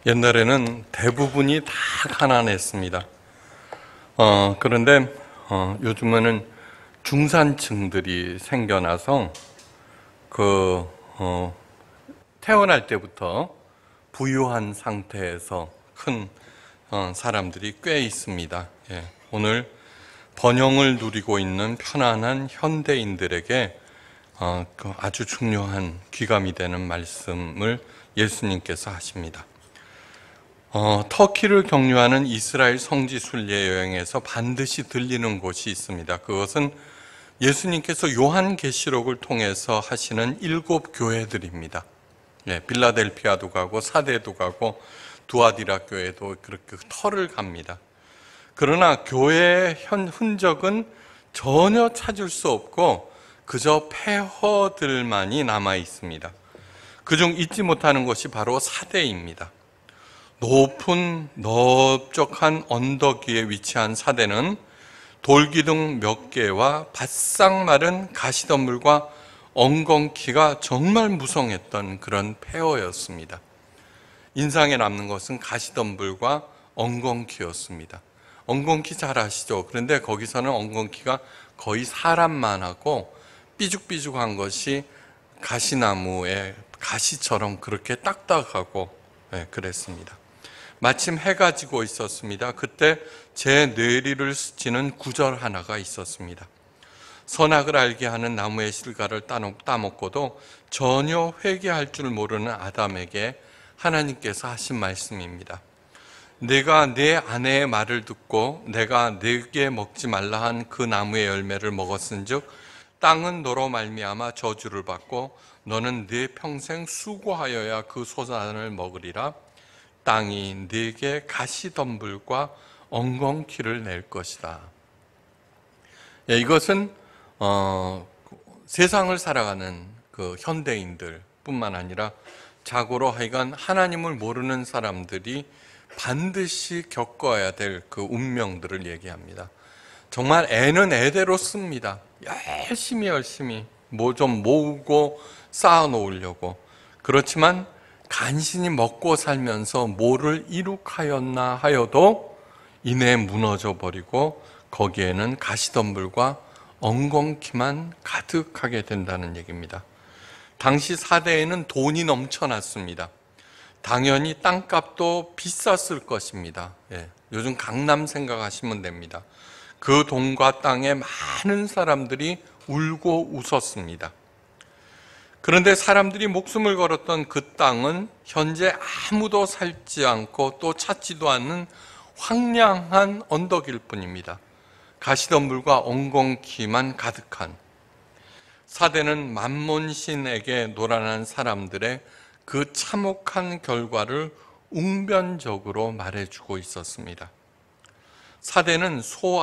옛날에는 대부분이 다 가난했습니다. 그런데 요즘에는 중산층들이 생겨나서 태어날 때부터 부유한 상태에서 큰 사람들이 꽤 있습니다. 오늘 번영을 누리고 있는 편안한 현대인들에게 아주 중요한 귀감이 되는 말씀을 예수님께서 하십니다. 터키를 경유하는 이스라엘 성지 순례 여행에서 반드시 들리는 곳이 있습니다. 그것은 예수님께서 요한계시록을 통해서 하시는 7 교회들입니다. 빌라델피아도 가고 사데도 가고 두아디라 교회도 그렇게 터를 갑니다. 그러나 교회의 흔적은 전혀 찾을 수 없고 그저 폐허들만이 남아 있습니다. 그중 잊지 못하는 것이 바로 사데입니다. 높은 넓적한 언덕 위에 위치한 사대는 돌기둥 몇 개와 바싹 마른 가시덤불과 엉겅퀴가 정말 무성했던 그런 폐허였습니다. 인상에 남는 것은 가시덤불과 엉겅퀴였습니다. 엉겅퀴 잘 아시죠? 그런데 거기서는 엉겅퀴가 거의 사람만 하고 삐죽삐죽한 것이 가시나무의 가시처럼 그렇게 딱딱하고 그랬습니다. 마침 해가 지고 있었습니다. 그때 제 뇌리를 스치는 구절 하나가 있었습니다. 선악을 알게 하는 나무의 실과를 따먹고도 전혀 회개할 줄 모르는 아담에게 하나님께서 하신 말씀입니다. 내가 내 아내의 말을 듣고 내가 내게 먹지 말라 한 그 나무의 열매를 먹었은즉 땅은 너로 말미암아 저주를 받고 너는 네 평생 수고하여야 그 소산을 먹으리라. 땅이 네게 가시덤불과 엉겅퀴를 낼 것이다. 이것은 세상을 살아가는 그 현대인들 뿐만 아니라 자고로 하여간 하나님을 모르는 사람들이 반드시 겪어야 될 그 운명들을 얘기합니다. 정말 애는 애대로 씁니다. 열심히 뭐 좀 모으고 쌓아 놓으려고. 그렇지만 간신히 먹고 살면서 뭐를 이룩하였나 하여도 이내 무너져 버리고 거기에는 가시덤불과 엉겅퀴만 가득하게 된다는 얘기입니다. 당시 사대에는 돈이 넘쳐났습니다. 당연히 땅값도 비쌌을 것입니다. 요즘 강남 생각하시면 됩니다. 그 돈과 땅에 많은 사람들이 울고 웃었습니다. 그런데 사람들이 목숨을 걸었던 그 땅은 현재 아무도 살지 않고 또 찾지도 않는 황량한 언덕일 뿐입니다. 가시덤불과 엉겅퀴만 가득한. 사대는 만몬신에게 노란한 사람들의 그 참혹한 결과를 웅변적으로 말해주고 있었습니다. 사대는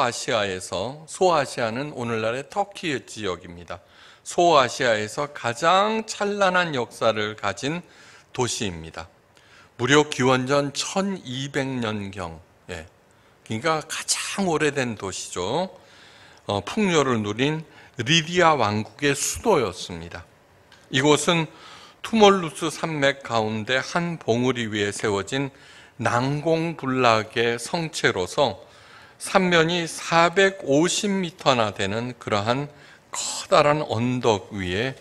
소아시아는 오늘날의 터키 지역입니다. 소아시아에서 가장 찬란한 역사를 가진 도시입니다. 무려 기원전 1200년경, 그러니까 가장 오래된 도시죠. 풍요를 누린 리디아 왕국의 수도였습니다. 이곳은 투몰루스 산맥 가운데 한 봉우리 위에 세워진 난공불락의 성체로서 산면이 450m나 되는 그러한 커다란 언덕 위에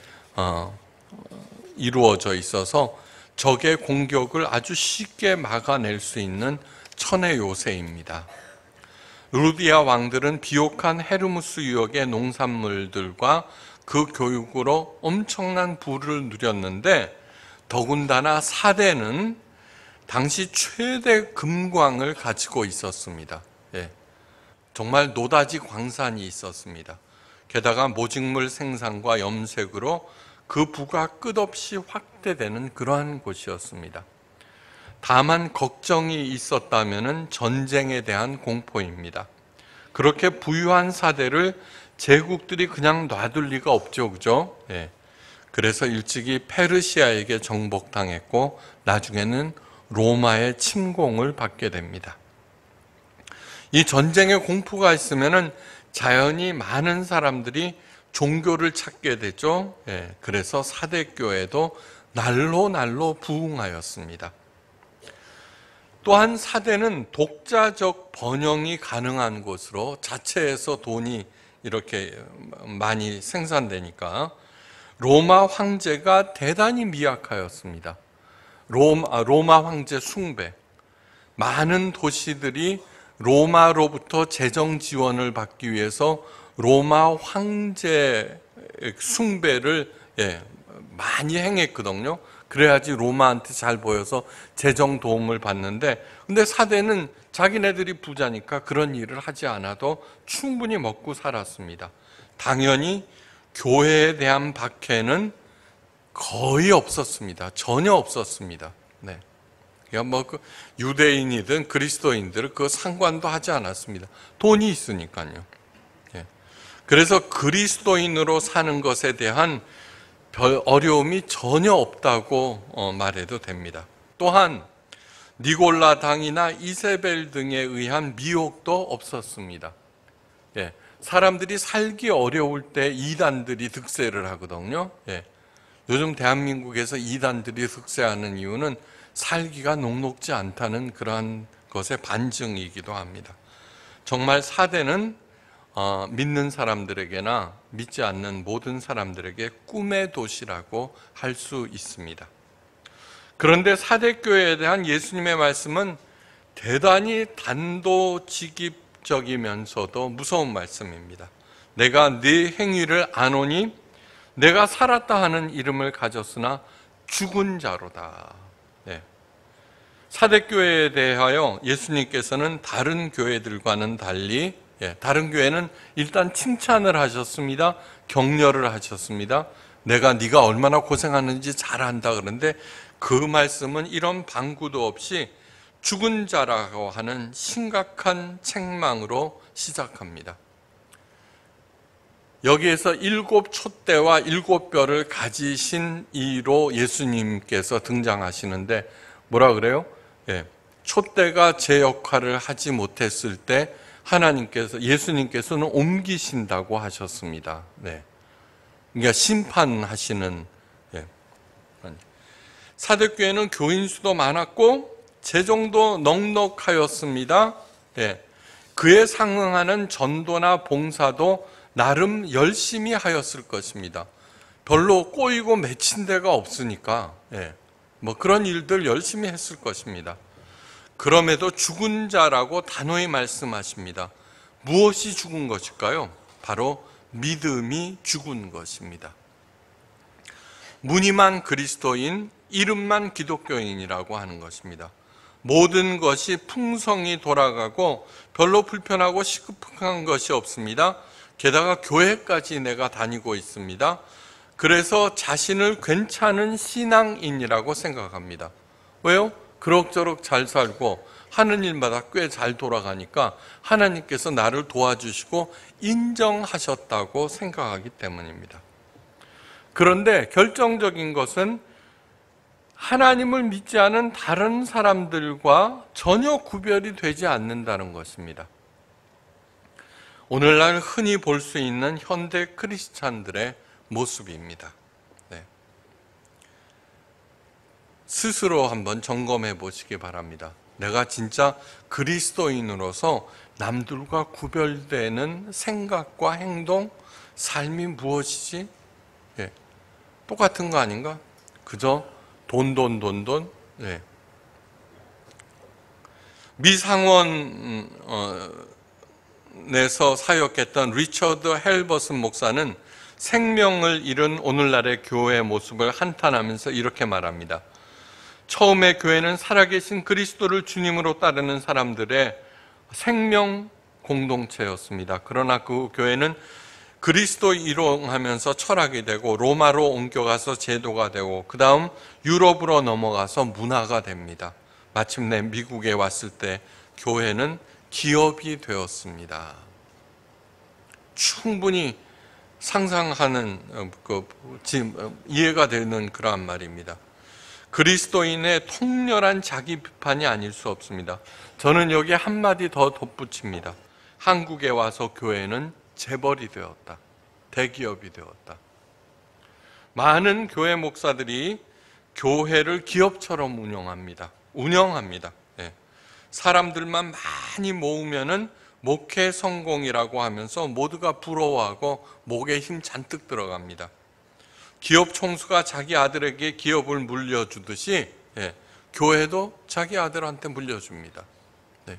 이루어져 있어서 적의 공격을 아주 쉽게 막아낼 수 있는 천의 요새입니다. 루디아 왕들은 비옥한 헤르무스 유역의 농산물들과 그 교육으로 엄청난 부를 누렸는데 더군다나 사대는 당시 최대 금광을 가지고 있었습니다. 정말 노다지 광산이 있었습니다. 게다가 모직물 생산과 염색으로 그 부가 끝없이 확대되는 그러한 곳이었습니다. 다만 걱정이 있었다면 전쟁에 대한 공포입니다. 그렇게 부유한 사대를 제국들이 그냥 놔둘 리가 없죠, 그죠? 그래서 일찍이 페르시아에게 정복당했고 나중에는 로마의 침공을 받게 됩니다. 이 전쟁의 공포가 있으면은 자연히 많은 사람들이 종교를 찾게 되죠. 그래서 사대교회도 날로 부흥하였습니다. 또한 사대는 독자적 번영이 가능한 곳으로 자체에서 돈이 이렇게 많이 생산되니까 로마 황제가 대단히 미약하였습니다. 로마 황제 숭배. 많은 도시들이 로마로부터 재정 지원을 받기 위해서 로마 황제 숭배를 많이 행했거든요. 그래야지 로마한테 잘 보여서 재정 도움을 받는데, 근데 사대는 자기네들이 부자니까 그런 일을 하지 않아도 충분히 먹고 살았습니다. 당연히 교회에 대한 박해는 거의 없었습니다. 전혀 없었습니다. 네. 그러니까 그 유대인이든 그리스도인들은 그 상관도 하지 않았습니다. 돈이 있으니까요. 예. 그래서 그리스도인으로 사는 것에 대한 별 어려움이 전혀 없다고 말해도 됩니다. 또한 니골라 당이나 이세벨 등에 의한 미혹도 없었습니다. 예. 사람들이 살기 어려울 때 이단들이 득세를 하거든요. 예. 요즘 대한민국에서 이단들이 득세하는 이유는 살기가 녹록지 않다는 그러한 것의 반증이기도 합니다. 정말 사대는 믿는 사람들에게나 믿지 않는 모든 사람들에게 꿈의 도시라고 할 수 있습니다. 그런데 사대교회에 대한 예수님의 말씀은 대단히 단도직입적이면서도 무서운 말씀입니다. 내가 네 행위를 아노니 내가 살았다 하는 이름을 가졌으나 죽은 자로다. 네. 사대교회에 대하여 예수님께서는 다른 교회들과는 달리, 다른 교회는 일단 칭찬을 하셨습니다. 격려를 하셨습니다. 내가 네가 얼마나 고생하는지 잘 안다. 그런데 그 말씀은 이런 방구도 없이 죽은 자라고 하는 심각한 책망으로 시작합니다. 여기에서 7 촛대와 7 뼈를 가지신 이로 예수님께서 등장하시는데 뭐라 그래요? 촛대가 제 역할을 하지 못했을 때 예수님께서는 옮기신다고 하셨습니다. 네. 그러니까 심판하시는. 사대교회는 교인 수도 많았고 재정도 넉넉하였습니다. 그에 상응하는 전도나 봉사도 나름 열심히 하였을 것입니다. 별로 꼬이고 맺힌 데가 없으니까 그런 일들 열심히 했을 것입니다. 그럼에도 죽은 자라고 단호히 말씀하십니다. 무엇이 죽은 것일까요? 바로 믿음이 죽은 것입니다. 무늬만 그리스도인, 이름만 기독교인이라고 하는 것입니다. 모든 것이 풍성히 돌아가고 별로 불편하고 시급한 것이 없습니다. 게다가 교회까지 내가 다니고 있습니다. 그래서 자신을 괜찮은 신앙인이라고 생각합니다. 왜요? 그럭저럭 잘 살고 하는 일마다 꽤 잘 돌아가니까 하나님께서 나를 도와주시고 인정하셨다고 생각하기 때문입니다. 그런데 결정적인 것은 하나님을 믿지 않은 다른 사람들과 전혀 구별이 되지 않는다는 것입니다. 오늘날 흔히 볼 수 있는 현대 크리스찬들의 모습입니다. 스스로 한번 점검해 보시기 바랍니다. 내가 진짜 그리스도인으로서 남들과 구별되는 생각과 행동, 삶이 무엇이지? 똑같은 거 아닌가? 그저 돈. 미 상원에서 사역했던 리처드 헬버슨 목사는 생명을 잃은 오늘날의 교회의 모습을 한탄하면서 이렇게 말합니다. 처음에 교회는 살아계신 그리스도를 주님으로 따르는 사람들의 생명 공동체였습니다. 그러나 그 교회는 그리스도 이용하면서 철학이 되고 로마로 옮겨가서 제도가 되고 그 다음 유럽으로 넘어가서 문화가 됩니다. 마침내 미국에 왔을 때 교회는 기업이 되었습니다. 충분히 상상하는 이해가 되는 그러한 말입니다. 그리스도인의 통렬한 자기 비판이 아닐 수 없습니다. 저는 여기에 한마디 더 덧붙입니다. 한국에 와서 교회는 재벌이 되었다. 대기업이 되었다. 많은 교회 목사들이 교회를 기업처럼 운영합니다. 사람들만 많이 모으면은 목회 성공이라고 하면서 모두가 부러워하고 목에 힘 잔뜩 들어갑니다. 기업 총수가 자기 아들에게 기업을 물려주듯이 교회도 자기 아들한테 물려줍니다. 네.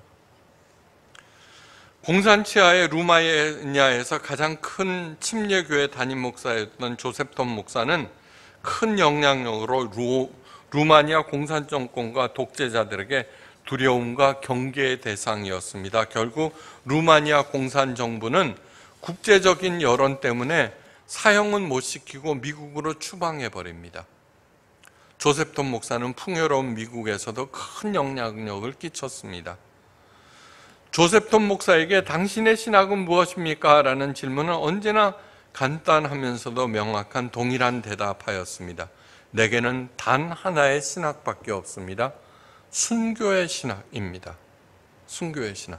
공산치하의 루마니아에서 가장 큰 침례교회 담임 목사였던 조셉 톰 목사는 큰 영향력으로 루마니아 공산정권과 독재자들에게 두려움과 경계의 대상이었습니다. 결국 루마니아 공산정부는 국제적인 여론 때문에 사형은 못 시키고 미국으로 추방해버립니다. 조셉 톰 목사는 풍요로운 미국에서도 큰 영향력을 끼쳤습니다. 조셉 톰 목사에게 당신의 신학은 무엇입니까? 라는 질문은 언제나 간단하면서도 명확한 동일한 대답하였습니다. 내게는 단 하나의 신학밖에 없습니다. 순교의 신학입니다. 순교의 신학.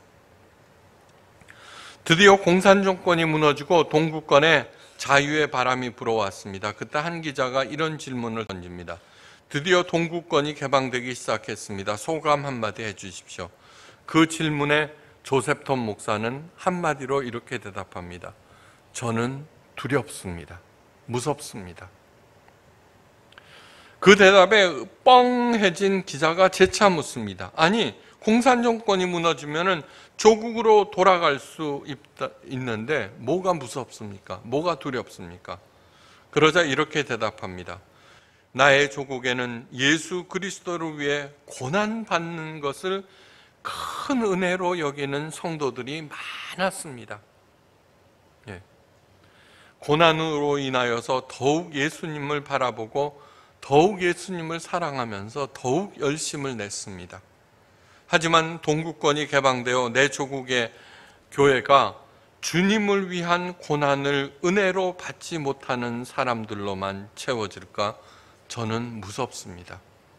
드디어 공산정권이 무너지고 동구권에 자유의 바람이 불어왔습니다. 그때 한 기자가 이런 질문을 던집니다. 드디어 동구권이 개방되기 시작했습니다. 소감 한마디 해주십시오. 그 질문에 조셉 톰 목사는 한마디로 이렇게 대답합니다. 저는 두렵습니다. 무섭습니다. 그 대답에 뻥해진 기자가 재차 묻습니다. 아니, 공산정권이 무너지면 조국으로 돌아갈 수 있는데 뭐가 무섭습니까? 뭐가 두렵습니까? 그러자 이렇게 대답합니다. 나의 조국에는 예수 그리스도를 위해 고난받는 것을 큰 은혜로 여기는 성도들이 많았습니다. 고난으로 인하여서 더욱 예수님을 바라보고 더욱 예수님을 사랑하면서 더욱 열심을 냈습니다. 하지만 동구권이 개방되어 내 조국의 교회가 주님을 위한 고난을 은혜로 받지 못하는 사람들로만 채워질까? 저는 무섭습니다.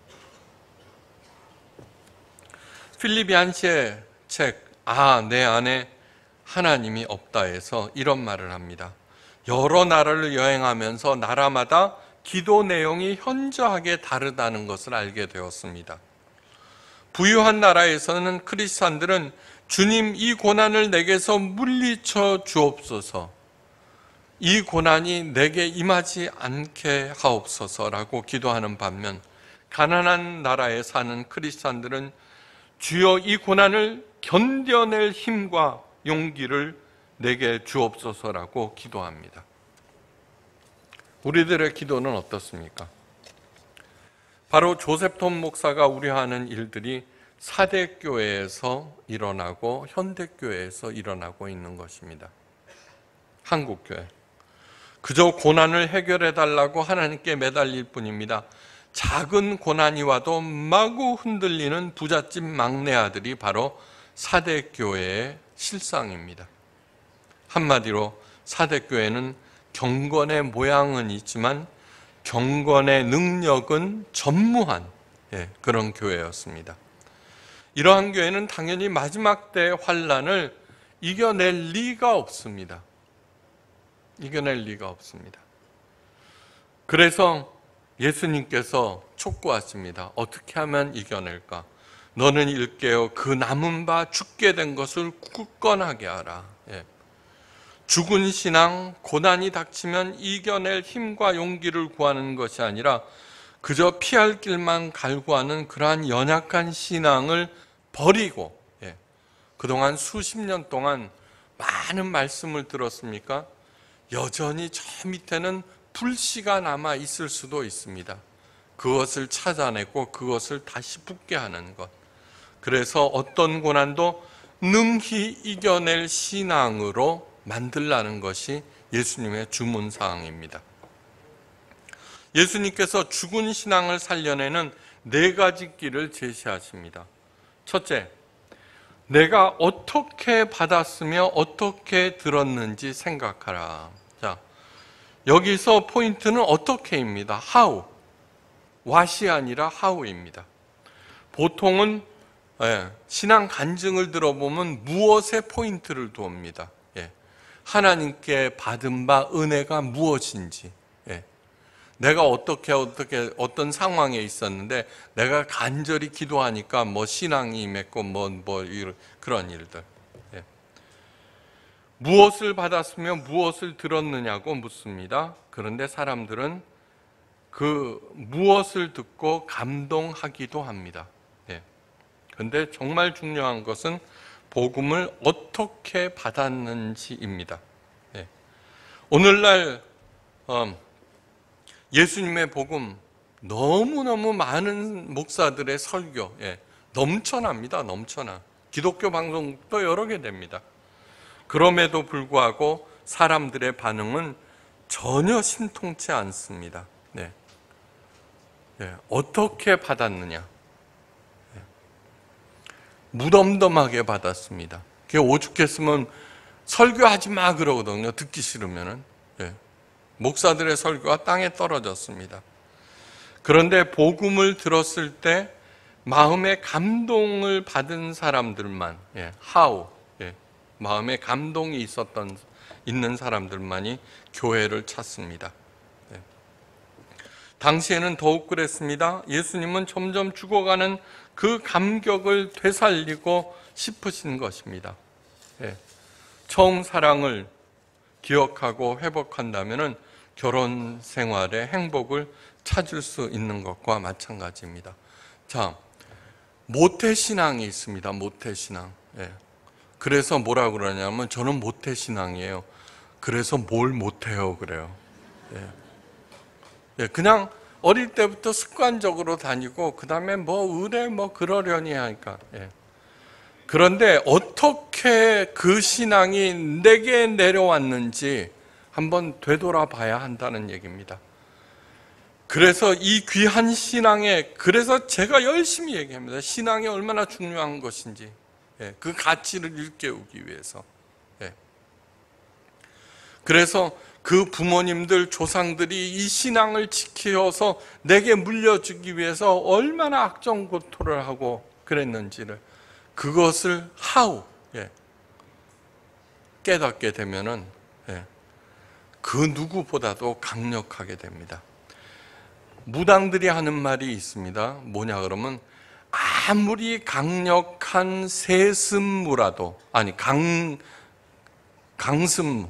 필립 얀시의 책 내 안에 하나님이 없다에서 이런 말을 합니다. 여러 나라를 여행하면서 나라마다 기도 내용이 현저하게 다르다는 것을 알게 되었습니다. 부유한 나라에서는 크리스찬들은 주님 이 고난을 내게서 물리쳐 주옵소서, 이 고난이 내게 임하지 않게 하옵소서라고 기도하는 반면 가난한 나라에 사는 크리스찬들은 주여 이 고난을 견뎌낼 힘과 용기를 내게 주옵소서라고 기도합니다. 우리들의 기도는 어떻습니까? 바로 조셉 톰 목사가 우려하는 일들이 사대교회에서 일어나고 현대교회에서 일어나고 있는 것입니다. 한국교회. 그저 고난을 해결해 달라고 하나님께 매달릴 뿐입니다. 작은 고난이 와도 마구 흔들리는 부잣집 막내 아들이 바로 사대교회의 실상입니다. 한마디로 사대교회는 경건의 모양은 있지만 경건의 능력은 전무한 그런 교회였습니다. 이러한 교회는 당연히 마지막 때 환난을 이겨낼 리가 없습니다. 이겨낼 리가 없습니다. 그래서 예수님께서 촉구하십니다. 어떻게 하면 이겨낼까? 너는 일깨어 그 남은 바 죽게 된 것을 굳건하게 하라. 죽은 신앙, 고난이 닥치면 이겨낼 힘과 용기를 구하는 것이 아니라 그저 피할 길만 갈구하는 그러한 연약한 신앙을 버리고, 그동안 수십 년 동안 많은 말씀을 들었습니까? 여전히 저 밑에는 불씨가 남아 있을 수도 있습니다. 그것을 찾아내고 그것을 다시 붙게 하는 것. 그래서 어떤 고난도 능히 이겨낼 신앙으로 만들라는 것이 예수님의 주문사항입니다. 예수님께서 죽은 신앙을 살려내는 4가지 길을 제시하십니다. 첫째, 내가 어떻게 받았으며 어떻게 들었는지 생각하라. 자, 여기서 포인트는 어떻게입니다. how. what이 아니라 how입니다. 보통은 신앙 간증을 들어보면 무엇에 포인트를 두옵니다. 하나님께 받은 바 은혜가 무엇인지, 내가 어떤 상황에 있었는데 내가 간절히 기도하니까 뭐 신앙이 임했고 그런 일들. 예. 무엇을 받았으며 무엇을 들었느냐고 묻습니다. 그런데 사람들은 그 무엇을 듣고 감동하기도 합니다. 예. 그런데 정말 중요한 것은 복음을 어떻게 받았는지입니다. 예. 오늘날 예수님의 복음 너무너무 많은 목사들의 설교 넘쳐납니다. 넘쳐나. 기독교 방송도 여러 개 됩니다. 그럼에도 불구하고 사람들의 반응은 전혀 신통치 않습니다. 네. 어떻게 받았느냐? 무덤덤하게 받았습니다. 오죽했으면 설교하지 마 그러거든요. 듣기 싫으면은. 목사들의 설교가 땅에 떨어졌습니다. 그런데 복음을 들었을 때 마음의 감동을 받은 사람들만, 마음에 감동이 있는 사람들만이 교회를 찾습니다. 당시에는 더욱 그랬습니다. 예수님은 점점 죽어가는 그 감격을 되살리고 싶으신 것입니다. 처음 사랑을 기억하고 회복한다면 결혼 생활의 행복을 찾을 수 있는 것과 마찬가지입니다. 자, 모태신앙이 있습니다. 모태신앙. 그래서 뭐라 그러냐면 저는 모태신앙이에요. 그래서 뭘 못해요 그래요. 그냥 어릴 때부터 습관적으로 다니고 그 다음에 의뢰 그러려니 하니까. 그런데 어떻게 그 신앙이 내게 내려왔는지 한번 되돌아봐야 한다는 얘기입니다. 그래서 이 귀한 신앙에, 그래서 제가 열심히 얘기합니다. 신앙이 얼마나 중요한 것인지, 그 가치를 일깨우기 위해서. 그래서 그 부모님들, 조상들이 이 신앙을 지켜서 내게 물려주기 위해서 얼마나 악정고토를 하고 그랬는지를, 그것을 깨닫게 되면은 그 누구보다도 강력하게 됩니다. 무당들이 하는 말이 있습니다. 뭐냐 그러면 아무리 강력한 세습무라도, 강습무,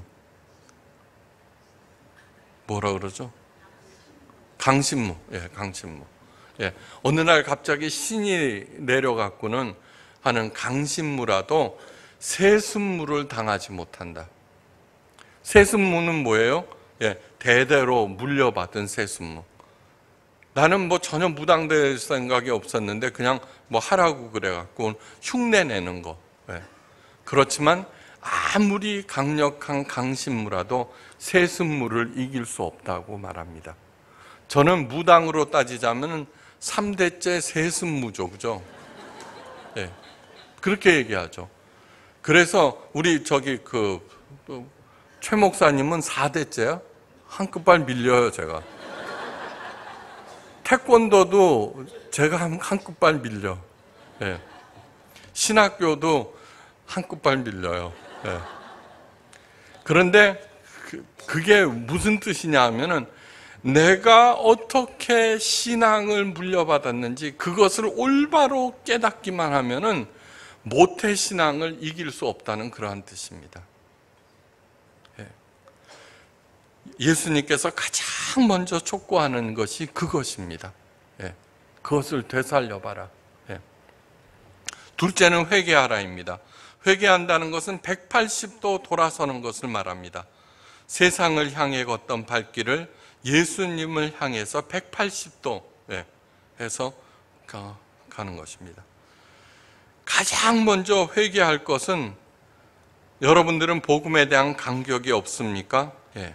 뭐라 그러죠? 강신무. 강신무. 어느 날 갑자기 신이 내려갖고는 하는 강신무라도 세습무를 당하지 못한다. 세습무는 뭐예요? 대대로 물려받은 세습무. 나는 전혀 무당될 생각이 없었는데 그냥 하라고 그래갖고 흉내내는 거. 그렇지만 아무리 강력한 강신무라도 세습무를 이길 수 없다고 말합니다. 저는 무당으로 따지자면 3대째 세습무죠. 그죠? 그렇게 얘기하죠. 그래서 우리 최 목사님은 4대째야? 한 끝발 밀려요, 제가. 태권도도 제가 한 끝발 밀려. 신학교도 한 끝발 밀려요. 그런데 그게 무슨 뜻이냐 하면은 내가 어떻게 신앙을 물려받았는지 그것을 올바로 깨닫기만 하면은 모태신앙을 이길 수 없다는 그러한 뜻입니다. 예수님께서 가장 먼저 촉구하는 것이 그것입니다. 그것을 되살려봐라. 둘째는 회개하라입니다. 회개한다는 것은 180도 돌아서는 것을 말합니다. 세상을 향해 걷던 발길을 예수님을 향해서 180도 해서 가는 것입니다. 가장 먼저 회개할 것은, 여러분들은 복음에 대한 감격이 없습니까?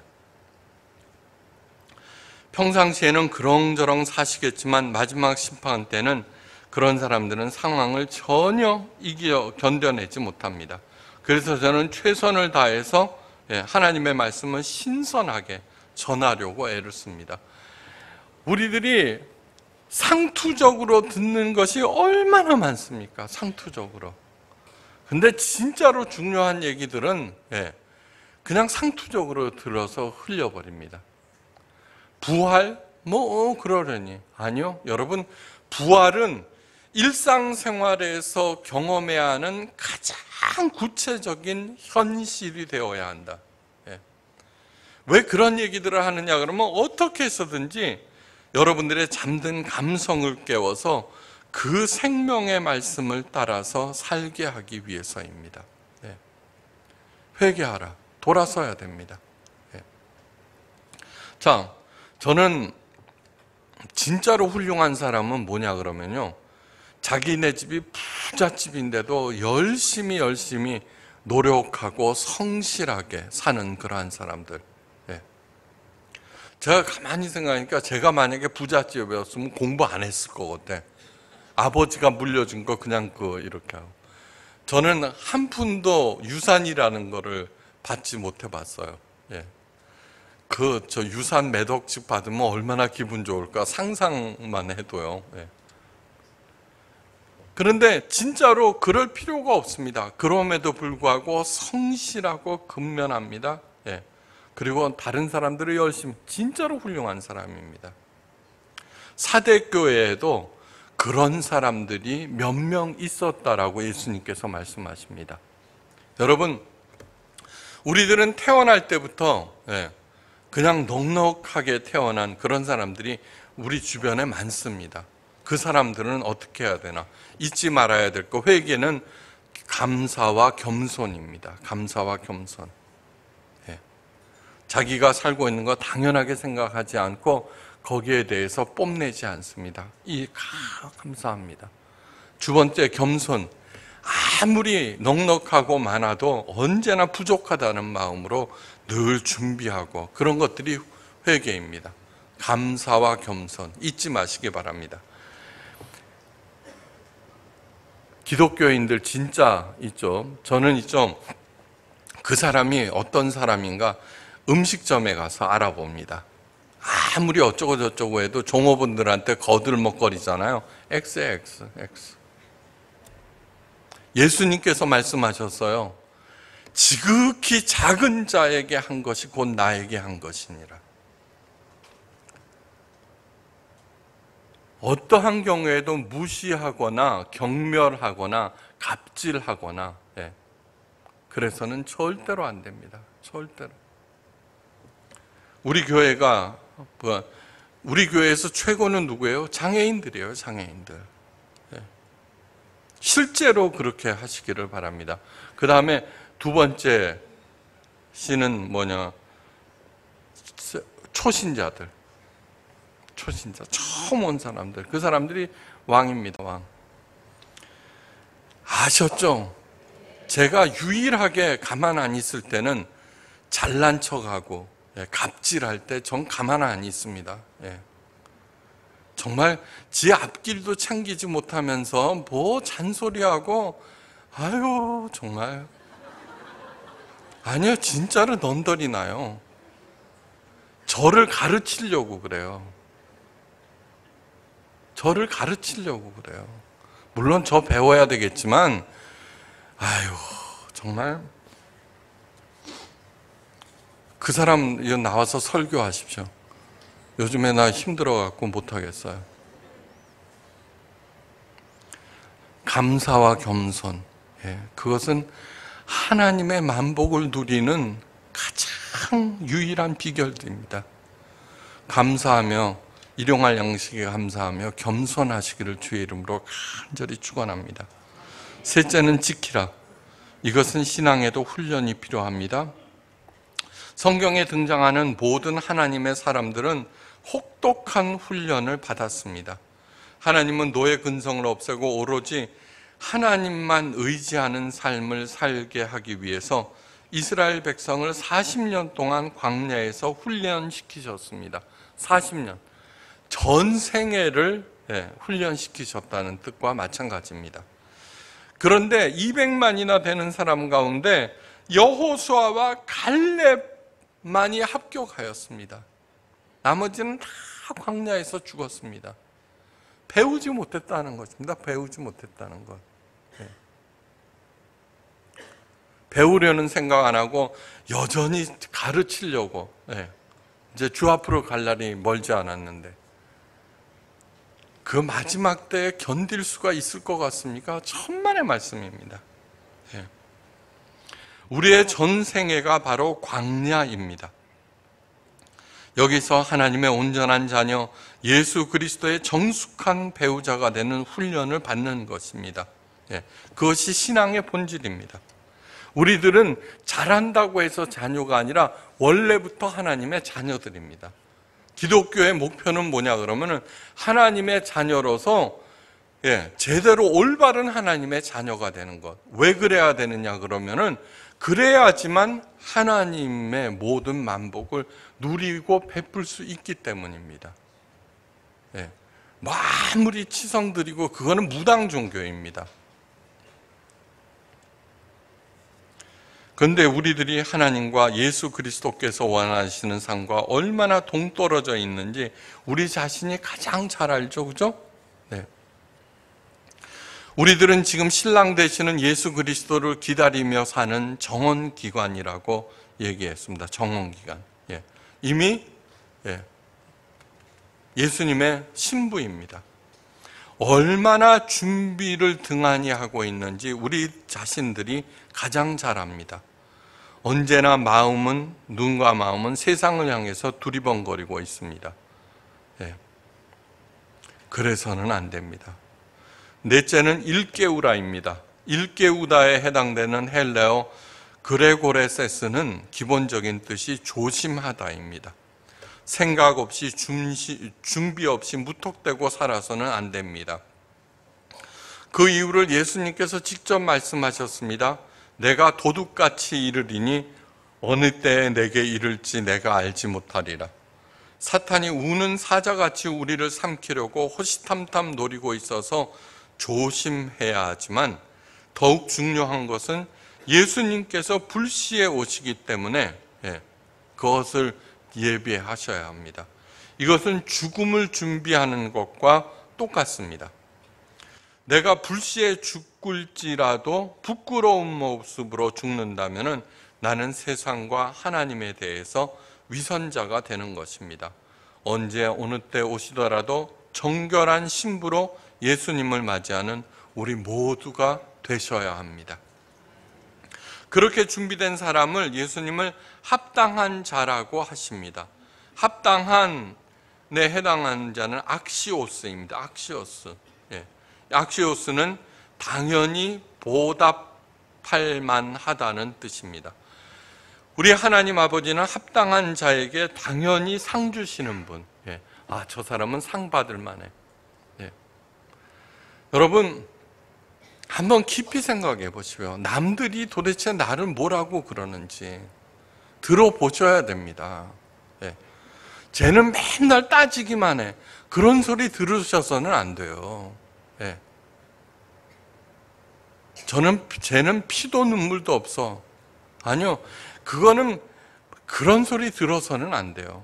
평상시에는 그렁저렁 사시겠지만 마지막 심판 때는 그런 사람들은 상황을 전혀 견뎌내지 못합니다. 그래서 저는 최선을 다해서 하나님의 말씀을 신선하게 전하려고 애를 씁니다. 우리들이 상투적으로 듣는 것이 얼마나 많습니까? 상투적으로. 근데 진짜로 중요한 얘기들은 그냥 상투적으로 들어서 흘려버립니다. 부활? 그러려니. 아니요. 여러분, 부활은 일상생활에서 경험해야 하는 가장 구체적인 현실이 되어야 한다. 예. 왜 그런 얘기들을 하느냐 그러면 어떻게 해서든지 여러분들의 잠든 감성을 깨워서 그 생명의 말씀을 따라서 살게 하기 위해서입니다. 예. 회개하라. 돌아서야 됩니다. 예. 자, 저는 진짜로 훌륭한 사람은 뭐냐 그러면요, 자기네 집이 부잣집인데도 열심히 노력하고 성실하게 사는 그러한 사람들. 예. 제가 가만히 생각하니까 제가 만약에 부잣집이었으면 공부 안 했을 것 같아. 아버지가 물려준 거 그냥 이렇게 하고. 저는 한 푼도 유산이라는 거를 받지 못해 봤어요. 예. 저 유산 몇 억씩 받으면 얼마나 기분 좋을까 상상만 해도요. 예. 그런데 진짜로 그럴 필요가 없습니다. 그럼에도 불구하고 성실하고 근면합니다. 예. 그리고 다른 사람들을 열심히, 진짜로 훌륭한 사람입니다. 사대교회에도 그런 사람들이 몇 명 있었다라고 예수님께서 말씀하십니다. 여러분, 우리들은 태어날 때부터 그냥 넉넉하게 태어난 그런 사람들이 우리 주변에 많습니다. 그 사람들은 어떻게 해야 되나? 잊지 말아야 될 거, 회개는 감사와 겸손입니다. 감사와 겸손. 자기가 살고 있는 거 당연하게 생각하지 않고 거기에 대해서 뽐내지 않습니다. 감사합니다. 두 번째, 겸손. 아무리 넉넉하고 많아도 언제나 부족하다는 마음으로 늘 준비하고, 그런 것들이 회개입니다. 감사와 겸손 잊지 마시기 바랍니다. 기독교인들 진짜 있죠. 저는 있죠. 그 사람이 어떤 사람인가 음식점에 가서 알아봅니다. 아무리 어쩌고 저쩌고 해도 종업원들한테 거들먹거리잖아요. X. 예수님께서 말씀하셨어요. 지극히 작은 자에게 한 것이 곧 나에게 한 것이니라. 어떠한 경우에도 무시하거나 경멸하거나 갑질하거나 그래서는 절대로 안 됩니다. 절대로. 우리 교회에서 최고는 누구예요? 장애인들이에요. 장애인들. 실제로 그렇게 하시기를 바랍니다. 그 다음에 두 번째 C는 뭐냐? 초신자들. 처음 온 사람들. 그 사람들이 왕입니다. 왕. 아셨죠? 제가 유일하게 가만 안 있을 때는 잘난 척하고 갑질할 때 전 가만 안 있습니다. 정말 지 앞길도 챙기지 못하면서 뭐 잔소리하고, 아유 정말. 아니요, 진짜로 넌더리 나요. 저를 가르치려고 그래요. 물론 저 배워야 되겠지만, 아유 정말. 그 사람 나와서 설교하십시오. 요즘에 나 힘들어갖고 못하겠어요. 감사와 겸손. 그것은 하나님의 만복을 누리는 가장 유일한 비결입니다. 감사하며, 일용할 양식에 감사하며 겸손하시기를 주의 이름으로 간절히 축원합니다. 셋째는 지키라. 이것은 신앙에도 훈련이 필요합니다. 성경에 등장하는 모든 하나님의 사람들은 혹독한 훈련을 받았습니다. 하나님은 노예 근성을 없애고 오로지 하나님만 의지하는 삶을 살게 하기 위해서 이스라엘 백성을 40년 동안 광야에서 훈련시키셨습니다. 40년. 전 생애를 훈련시키셨다는 뜻과 마찬가지입니다. 그런데 200만이나 되는 사람 가운데 여호수아와 갈렙만이 합격하였습니다. 나머지는 다 광야에서 죽었습니다. 배우지 못했다는 것입니다. 배우지 못했다는 것. 배우려는 생각 안 하고 여전히 가르치려고 이제 주 앞으로 갈 날이 멀지 않았는데 그 마지막 때에 견딜 수가 있을 것 같습니까? 천만의 말씀입니다. 예. 우리의 전생애가 바로 광야입니다. 여기서 하나님의 온전한 자녀 예수 그리스도의 정숙한 배우자가 되는 훈련을 받는 것입니다. 예. 그것이 신앙의 본질입니다. 우리들은 잘한다고 해서 자녀가 아니라 원래부터 하나님의 자녀들입니다. 기독교의 목표는 뭐냐 그러면은 하나님의 자녀로서 제대로 올바른 하나님의 자녀가 되는 것. 왜 그래야 되느냐 그러면은 그래야지만 하나님의 모든 만복을 누리고 베풀 수 있기 때문입니다. 아무리 치성 드리고 그거는 무당 종교입니다. 그런데 우리들이 하나님과 예수 그리스도께서 원하시는 삶과 얼마나 동떨어져 있는지 우리 자신이 가장 잘 알죠, 그죠? 네. 우리들은 지금 신랑 되시는 예수 그리스도를 기다리며 사는 정언기관이라고 얘기했습니다. 정언기관. 이미 예수님의 신부입니다. 얼마나 준비를 등한히 하고 있는지 우리 자신들이 가장 잘 압니다. 언제나 눈과 마음은 세상을 향해서 두리번거리고 있습니다. 그래서는 안 됩니다. 넷째는 일깨우라입니다. 일깨우다에 해당되는 헬레어 그레고레세스는 기본적인 뜻이 조심하다입니다. 생각 없이 준비 없이 무턱대고 살아서는 안 됩니다. 그 이유를 예수님께서 직접 말씀하셨습니다. 내가 도둑같이 이르리니 어느 때에 내게 이를지 내가 알지 못하리라. 사탄이 우는 사자같이 우리를 삼키려고 호시탐탐 노리고 있어서 조심해야 하지만 더욱 중요한 것은 예수님께서 불시에 오시기 때문에 그것을 예비하셔야 합니다. 이것은 죽음을 준비하는 것과 똑같습니다. 내가 불시에 죽을지라도 부끄러운 모습으로 죽는다면 나는 세상과 하나님에 대해서 위선자가 되는 것입니다. 언제 어느 때 오시더라도 정결한 신부로 예수님을 맞이하는 우리 모두가 되셔야 합니다. 그렇게 준비된 사람을 예수님을 합당한 자라고 하십니다. 합당한에 해당하는 자는 악시오스입니다. 악시오스. 악시오스는 당연히 보답할 만하다는 뜻입니다. 우리 하나님 아버지는 합당한 자에게 당연히 상 주시는 분. 저 사람은 상 받을 만해. 여러분, 한번 깊이 생각해 보시고요. 남들이 도대체 나를 뭐라고 그러는지 들어보셔야 됩니다. 쟤는 맨날 따지기만 해. 그런 소리 들으셔서는 안 돼요. 쟤는 피도 눈물도 없어. 아니요. 그거는 그런 소리 들어서는 안 돼요.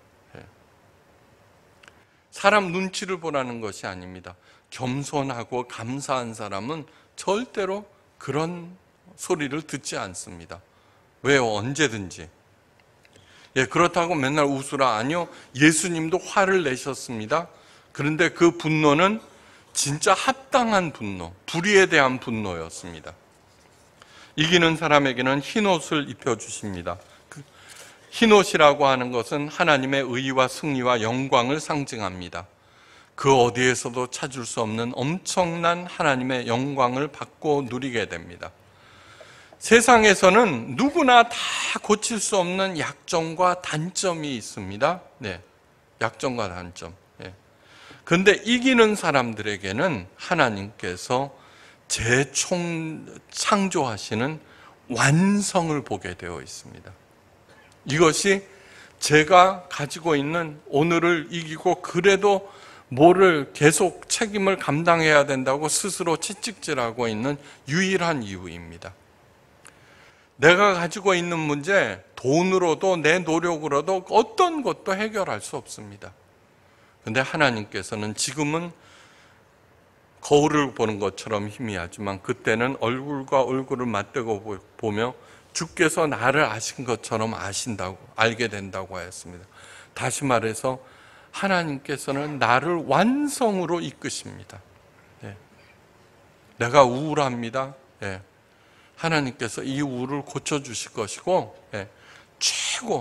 사람 눈치를 보라는 것이 아닙니다. 겸손하고 감사한 사람은 절대로 그런 소리를 듣지 않습니다. 왜요? 언제든지. 그렇다고 맨날 웃으라. 아니요. 예수님도 화를 내셨습니다. 그런데 그 분노는 진짜 합당한 분노, 불의에 대한 분노였습니다. 이기는 사람에게는 흰옷을 입혀주십니다. 흰옷이라고 하는 것은 하나님의 의와 승리와 영광을 상징합니다. 그 어디에서도 찾을 수 없는 엄청난 하나님의 영광을 받고 누리게 됩니다. 세상에서는 누구나 다 고칠 수 없는 약점과 단점이 있습니다. 약점과 단점. 그런데 이기는 사람들에게는 하나님께서 재창조하시는 완성을 보게 되어 있습니다. 이것이 제가 가지고 있는 오늘을 이기고 그래도 뭐를 계속 책임을 감당해야 된다고 스스로 채찍질하고 있는 유일한 이유입니다. 내가 가지고 있는 문제, 돈으로도 내 노력으로도 어떤 것도 해결할 수 없습니다. 그런데 하나님께서는 지금은 거울을 보는 것처럼 희미하지만 그때는 얼굴과 얼굴을 맞대고 보며 주께서 나를 아신 것처럼 알게 된다고 하였습니다. 다시 말해서 하나님께서는 나를 완성으로 이끄십니다. 예. 내가 우울합니다. 예. 하나님께서 이 우울을 고쳐주실 것이고, 예. 최고로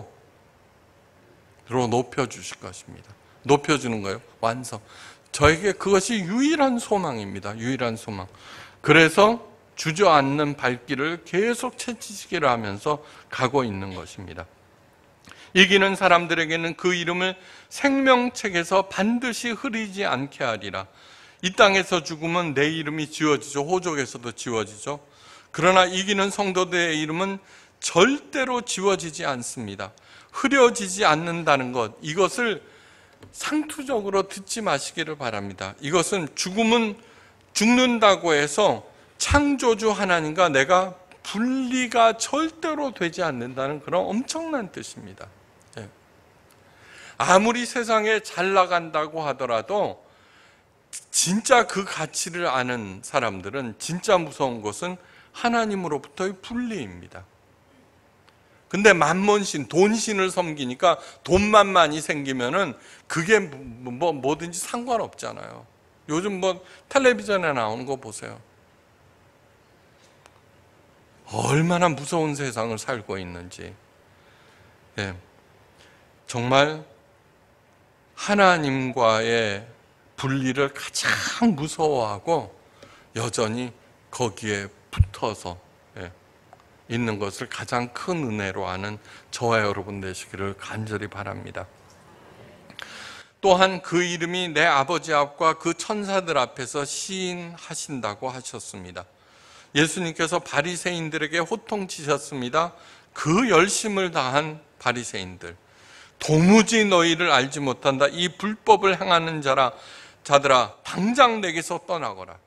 높여주실 것입니다. 높여주는 거예요. 완성. 저에게 그것이 유일한 소망입니다. 유일한 소망. 그래서 주저앉는 발길을 계속 채찍질을 하면서 가고 있는 것입니다. 이기는 사람들에게는 그 이름을 생명책에서 반드시 흐리지 않게 하리라. 이 땅에서 죽으면 내 이름이 지워지죠. 호족에서도 지워지죠. 그러나 이기는 성도들의 이름은 절대로 지워지지 않습니다. 흐려지지 않는다는 것, 이것을 상투적으로 듣지 마시기를 바랍니다. 이것은 죽는다고 해서 창조주 하나님과 내가 분리가 절대로 되지 않는다는 그런 엄청난 뜻입니다. 예. 아무리 세상에 잘 나간다고 하더라도 진짜 그 가치를 아는 사람들은 진짜 무서운 것은 하나님으로부터의 분리입니다. 근데 만몬신, 돈신을 섬기니까 돈만 많이 생기면은 그게 뭐든지 상관없잖아요. 요즘 텔레비전에 나오는 거 보세요. 얼마나 무서운 세상을 살고 있는지. 예. 정말 하나님과의 분리를 가장 무서워하고 여전히 거기에 붙어서 있는 것을 가장 큰 은혜로 아는 저와 여러분 되시기를 간절히 바랍니다. 또한 그 이름이 내 아버지 앞과 그 천사들 앞에서 시인하신다고 하셨습니다. 예수님께서 바리새인들에게 호통치셨습니다. 그 열심을 다한 바리새인들, 도무지 너희를 알지 못한다. 이 불법을 행하는 자들아 당장 내게서 떠나거라.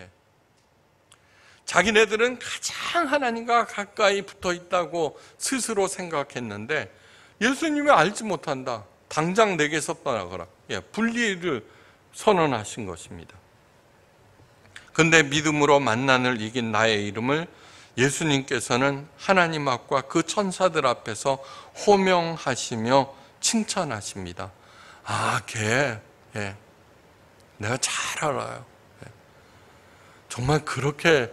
자기네들은 가장 하나님과 가까이 붙어 있다고 스스로 생각했는데 예수님이 알지 못한다. 당장 내게서 떠나거라. 분리를 선언하신 것입니다. 그런데 믿음으로 만난을 이긴 나의 이름을 예수님께서는 하나님 앞과 그 천사들 앞에서 호명하시며 칭찬하십니다. 걔 내가 잘 알아요. 정말 그렇게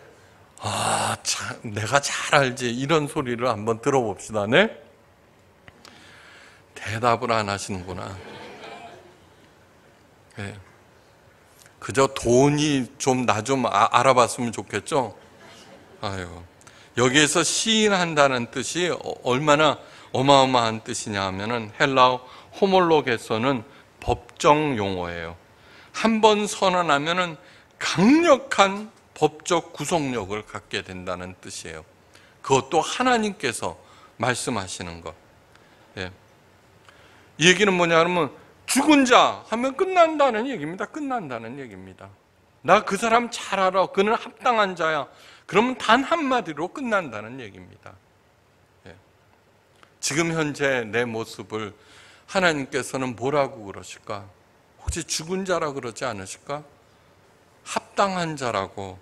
내가 잘 알지 이런 소리를 한번 들어봅시다. 네? 대답을 안 하시는구나. 네. 그저 돈이 나 좀 알아봤으면 좋겠죠? 아유, 여기에서 시인한다는 뜻이 얼마나 어마어마한 뜻이냐 하면은 헬라어 호몰로게서는 법정 용어예요. 한 번 선언하면은 강력한 법적 구속력을 갖게 된다는 뜻이에요. 그것도 하나님께서 말씀하시는 것. 예. 이 얘기는 뭐냐 하면 죽은 자 하면 끝난다는 얘기입니다. 끝난다는 얘기입니다. 나 그 사람 잘 알아. 그는 합당한 자야. 그러면 단 한마디로 끝난다는 얘기입니다. 예. 지금 현재 내 모습을 하나님께서는 뭐라고 그러실까? 혹시 죽은 자라 그러지 않으실까? 합당한 자라고.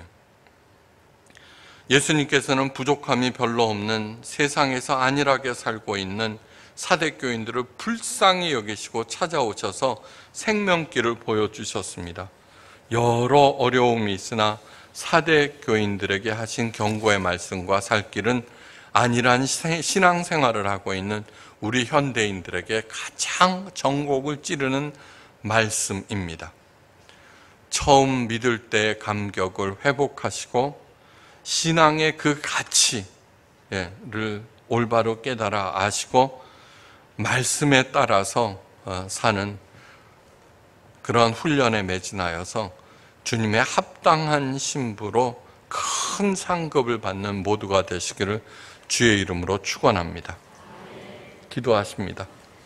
예수님께서는 부족함이 별로 없는 세상에서 안일하게 살고 있는 사대교인들을 불쌍히 여기시고 찾아오셔서 생명길을 보여주셨습니다. 여러 어려움이 있으나 사대교인들에게 하신 경고의 말씀과 살 길은 안일한 신앙생활을 하고 있는 우리 현대인들에게 가장 전곡을 찌르는 말씀입니다. 처음 믿을 때의 감격을 회복하시고 신앙의 그 가치를 올바로 깨달아 아시고 말씀에 따라서 사는 그러한 훈련에 매진하여서 주님의 합당한 신부로 큰 상급을 받는 모두가 되시기를 주의 이름으로 축원합니다. 기도하십니다.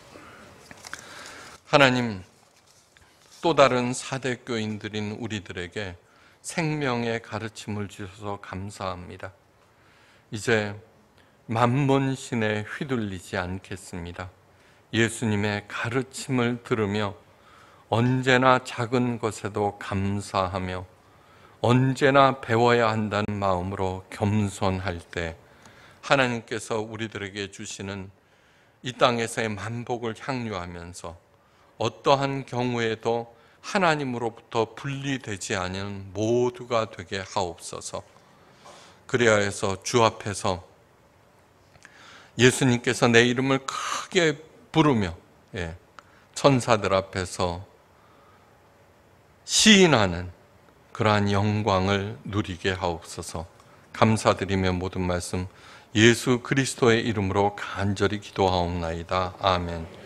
하나님, 또 다른 사대교인들인 우리들에게 생명의 가르침을 주셔서 감사합니다. 이제 만몬신에 휘둘리지 않겠습니다. 예수님의 가르침을 들으며 언제나 작은 것에도 감사하며 언제나 배워야 한다는 마음으로 겸손할 때 하나님께서 우리들에게 주시는 이 땅에서의 만복을 향유하면서 어떠한 경우에도 하나님으로부터 분리되지 않은 모두가 되게 하옵소서. 그래야 해서 주 앞에서 예수님께서 내 이름을 크게 부르며 천사들 앞에서 시인하는 그러한 영광을 누리게 하옵소서. 감사드리며 모든 말씀 예수 그리스도의 이름으로 간절히 기도하옵나이다. 아멘.